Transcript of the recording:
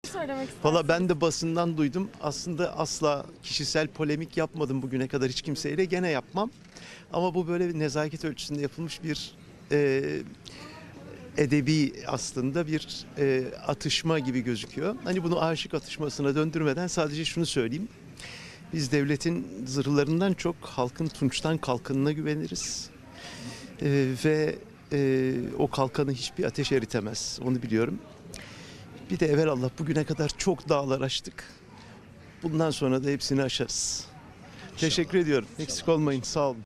söylemek istersiniz? Valla ben de basından duydum. Aslında asla kişisel polemik yapmadım bugüne kadar hiç kimseyle. Gene yapmam. Ama bu böyle bir nezaket ölçüsünde yapılmış bir edebi aslında bir atışma gibi gözüküyor. Hani bunu aşık atışmasına döndürmeden sadece şunu söyleyeyim. Biz devletin zırhlarından çok halkın tunçtan kalkanına güveniriz. Ve o kalkanı hiçbir ateş eritemez. Onu biliyorum. Bir de evelallah bugüne kadar çok dağlar aştık. Bundan sonra da hepsini aşarız. Teşekkür ediyorum. Eksik olmayın. Sağ olun.